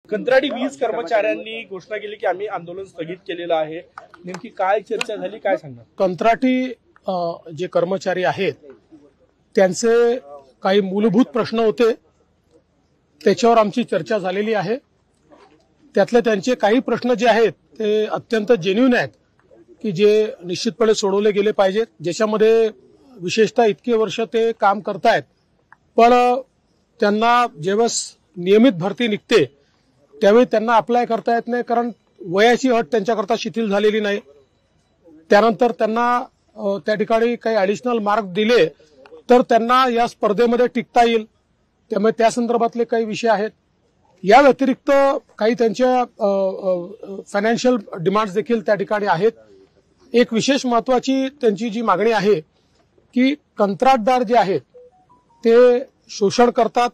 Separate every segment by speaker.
Speaker 1: कंत्राटी वीज कर्मचाऱ्यांनी घोषणा केली की आम्ही आंदोलन स्थगित केलेलं आहे. नेमकी काय चर्चा झाली, काय सांगणार?
Speaker 2: कंत्राटी जे कर्मचारी आहेत त्यांचे काही मूलभूत प्रश्न होते, त्याच्यावर आमची चर्चा झालेली आहे. त्यातले त्यांचे काही प्रश्न जे आहेत ते अत्यंत जेन्युइन आहेत की जे निश्चितपणे सोडवले गेले पाहिजेत. ज्याच्यामध्ये विशेषतः इतके वर्ष ते काम करतायत, पण त्यांना जेव्हा नियमित भरती निघते त्यावेळी त्यांना अप्लाय करता येत नाही, कारण वयाची अट त्यांच्याकरता शिथिल झालेली नाही. त्यानंतर त्यांना त्या ठिकाणी काही ऍडिशनल मार्क दिले तर त्यांना या स्पर्धेमध्ये टिकता येईल. त्यामुळे त्या संदर्भातले काही विषय आहेत. या व्यतिरिक्त काही त्यांच्या फायनान्शियल डिमांड्स देखील त्या ठिकाणी आहेत. एक विशेष महत्वाची त्यांची जी मागणी आहे की कंत्राटदार जे आहेत ते शोषण करतात,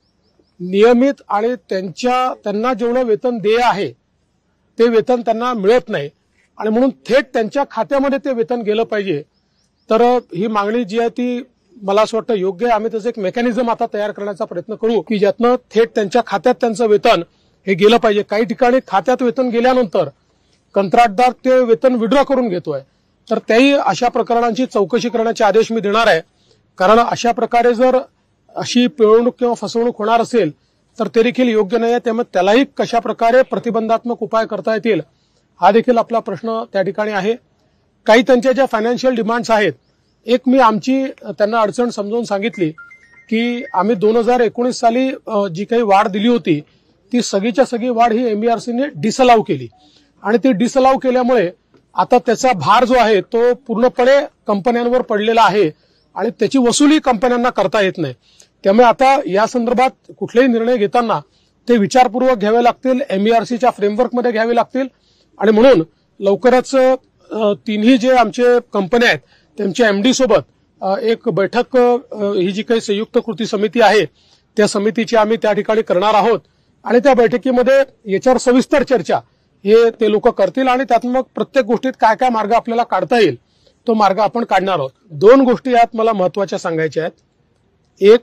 Speaker 2: नियमित आणि त्यांना जेवढं वेतन देय आहे ते वेतन त्यांना मिळत नाही आणि म्हणून थेट त्यांच्या खात्यामध्ये ते वेतन गेलं पाहिजे. तर ही मागणी जी आहे ती मला असं वाटतं योग्य आहे. आम्ही त्याचं एक मेकॅनिझम आता तयार करण्याचा प्रयत्न करू की ज्यातनं थेट त्यांच्या खात्यात त्यांचं वेतन हे गेलं पाहिजे. काही ठिकाणी खात्यात वेतन गेल्यानंतर कंत्राटदार ते वेतन विड्रॉ करून घेतोय, तर त्याही अशा प्रकरणांची चौकशी करण्याचे आदेश मी देणार आहे. कारण अशा प्रकारे जर अशी पिळवणूक किंवा फसवणूक होणार असेल तर ते देखील योग्य नाही आहे. त्यामुळे त्यालाही कशा प्रकारे प्रतिबंधात्मक उपाय करता येतील हा देखील आपला प्रश्न त्या ठिकाणी आहे. काही त्यांच्या ज्या फायनान्शियल डिमांड्स आहेत, एक मी आमची त्यांना अडचण समजावून सांगितली की आम्ही 2019 साली जी काही वाढ दिली होती ती सगळीच्या सगळी वाढ ही एमईआरसीने डिसअलाव केली आणि ती डिसअलाव केल्यामुळे आता त्याचा भार जो आहे तो पूर्णपणे कंपन्यांवर पडलेला आहे आणि त्याची वसुली कंपन्यांना करता येत नाही. त्यामुळे आता या संदर्भात कुठलेही निर्णय घेताना ते विचारपूर्वक घ्यावे लागतील, एमईआरसीच्या फ्रेमवर्कमध्ये घ्यावे लागतील आणि म्हणून लवकरच तिन्ही जे आमचे कंपन्या आहेत त्यांच्या एमडी सोबत एक बैठक ही जी काही संयुक्त कृती समिती आहे त्या समितीची आम्ही त्या ठिकाणी करणार आहोत आणि त्या बैठकीमध्ये याच्यावर सविस्तर चर्चा हे ते लोक करतील आणि त्यात मग प्रत्येक गोष्टीत काय काय मार्ग आपल्याला काढता येईल तो मार्ग आपण काढणार आहोत. 2 गोष्टी यात मला महत्वाच्या सांगायच्या आहेत. एक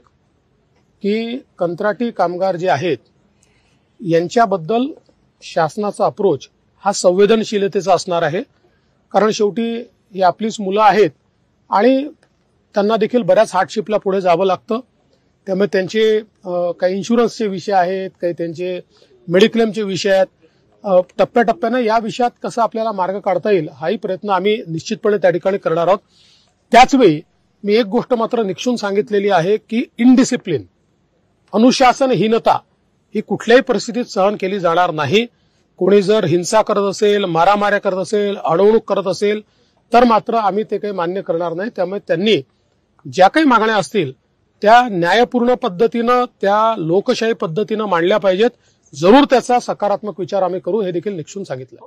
Speaker 2: की कंत्राटी कामगार जे आहेत यांच्याबद्दल शासनाचा अप्रोच हा संवेदनशीलतेचा असणार आहे, कारण शेवटी ही आपलीच मुलं आहेत आणि त्यांना देखील बऱ्याच हार्डशिपला पुढे जावं लागतं. त्यामुळे त्यांचे काही इन्शुरन्सचे विषय आहेत, काही त्यांचे मेडिक्लेमचे विषय आहेत. टप्प्याटप्प्यानं या विषयात कसा आपल्याला मार्ग काढता येईल हाही प्रयत्न आम्ही निश्चितपणे त्या ठिकाणी करणार आहोत. त्याचवेळी मी एक गोष्ट मात्र निक्षून सांगितलेली आहे की इनडिसिप्लिन, अनुशासनहीनता ही कुठल्याही परिस्थितीत सहन केली जाणार नाही. कोणी जर हिंसा करत असेल, मारामाऱ्या करत असेल, अडवणूक करत असेल तर मात्र आम्ही ते काही मान्य करणार नाही. त्यामुळे त्यांनी ज्या काही मागण्या असतील त्या न्यायपूर्ण पद्धतीनं, त्या लोकशाही पद्धतीनं मांडल्या पाहिजेत. जरूर त्याचा सकारात्मक विचार आम्ही करू हे देखील निक्षून सांगितलं.